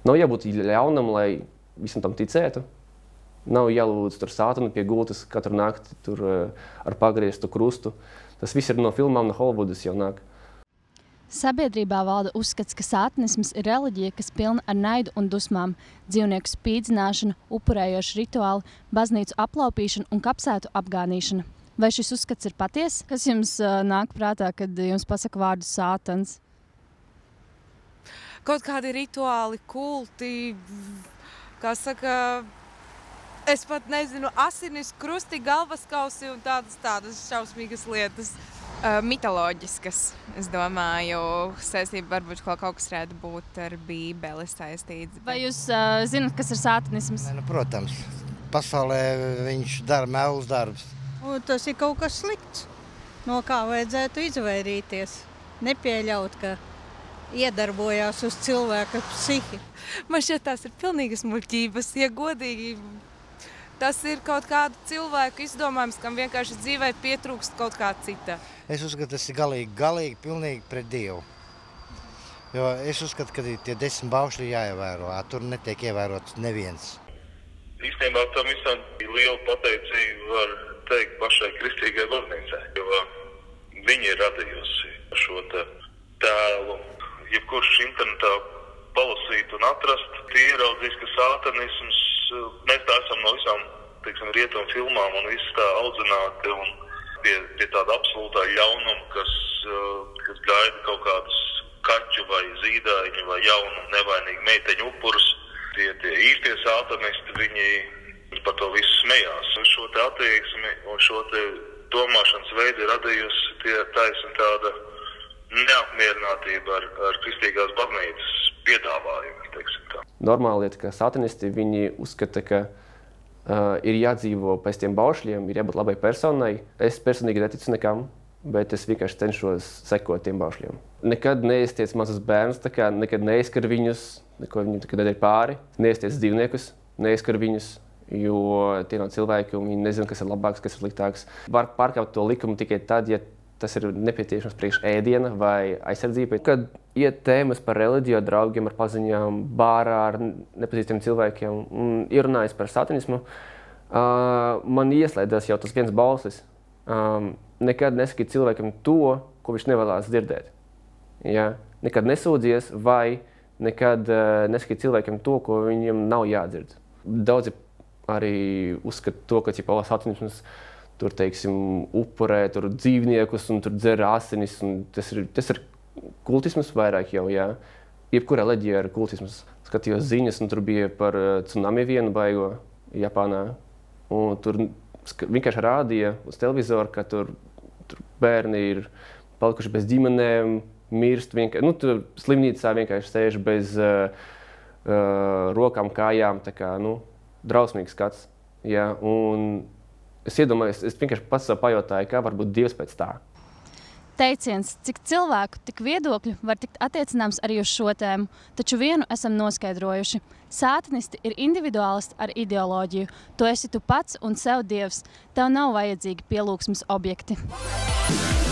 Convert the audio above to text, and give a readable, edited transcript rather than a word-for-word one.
Nav jābūt ļaunam, lai visam tam ticētu. Nav jālūdz tur sātanu pie gultas katru nakti tur ar pagrieztu krustu. Tas viss ir no filmām, no Holivudas jau nāk. Sabiedrībā valda uzskats, ka sātanisms ir reliģija, kas pilna ar naidu un dusmām, dzīvnieku spīdzināšanu, upurējošu rituālu, baznīcu aplaupīšanu un kapsētu apgānīšanu. Vai šis uzskats ir paties? Kas jums nāk prātā, kad jums pasaka vārdu sātans? Kaut kādi rituāli, kulti, kā saka, es pat nezinu, asinis, krusti, galvaskausi un tādas šausmīgas lietas. Mitoloģiskas, es domāju, saistība varbūt kaut kas varētu būt ar Bībeli saistīts. Vai jūs zināt, kas ir sātanisms? Nu, protams, pasaulē viņš dara melus darbus. Tas ir kaut kas slikts, no kā vajadzētu izvairīties. Nepieļaut, ka iedarbojās uz cilvēka psihi. Man šķiet, tās ir pilnīgas muļķības, ja godīgi. Tas ir kaut kādu cilvēku izdomājums, kam vienkārši dzīvē pietrūkst kaut kā cita. Es uzskatu, tas ir galīgi pilnīgi pret Dievu. Jo es uzskatu, ka tie 10 baušļi jāievēro, tur netiek ievērots neviens. Īstenībā tam visam lielu pateicību var teikt pašai kristīgai baznīcai, jo viņi ir radījusi šo tēlu. Jebkurš internetā palasīt un atrast, tie ieraudzīs, ka sātanisms, mēs tā esam no visām, teiksim, rietumu filmām un viss tā audzināti un pie tāda absolūtā ļaunuma, kas gaida kaut kādus kaķu vai zīdaiņu vai jaunu nevainīgu meiteņu upurus. Tie īstie sātanisti, viņi par to visu smējās. Šo te attieksmi un šo te domāšanas veidu radījusi taisni tāda neapmierinātība ar kristīgās baznīcas piedāvājumu, teiksim tā. Normāla lieta, ka satanisti, viņi uzskata, ka ir jādzīvo pēc tiem baušļiem, ir jābūt labai personai. Es personīgi neticu nekam, bet es vienkārši cenšos sekot tiem baušļiem. Nekad neiztiec mazus bērnus, nekad neizskar viņus, neko viņu nedara pāri, neiztiec dzīvniekus, neizskar viņus, jo tie nav cilvēki un viņi nezina, kas ir labāks, kas ir sliktāks. Var pārkāpt to likumu tikai tad, ja tas ir nepieciešams priekš ēdiena vai aizsardzība. Kad iet tēmas par reliģiju, ar draugiem, ar paziņām, bārā, ar nepazīstamiem cilvēkiem un ierunājas par satanismu, man ieslēdzās jau tas viens balsis. Nekad nesaki cilvēkam to, ko viņš nevēlās dzirdēt. Ja? Nekad nesūdzies vai nekad nesaki cilvēkam to, ko viņam nav jādzird. Daudzi arī uzskata to, ka satanisms tur, teiksim, upurē tur dzīvniekus un tur dzer asinis. Tas ir kultisms vairāk jau, jā. Jebkurā reliģijā ir kultisms. Skatījos ziņas, un tur bija par tsunami vienu baigo Japānā. Un tur vienkārši rādīja uz televizoru, ka tur bērni ir palikuši bez ģimenēm, mirst vienkārši. Nu, tur slimnīcā vienkārši sēž bez rokām, kājām. Tā kā, drausmīgs skats. Jā. Un es iedomājos, es vienkārši pats sev pajautāju, kā var būt Dievs pēc tā. Teiciens, cik cilvēku, tik viedokļu var tikt attiecināms arī uz šo tēmu, taču vienu esam noskaidrojuši. Sātanisti ir individuālisti ar ideoloģiju. Tu esi tu pats un sev Dievs. Tev nav vajadzīgi pielūgsmes objekti.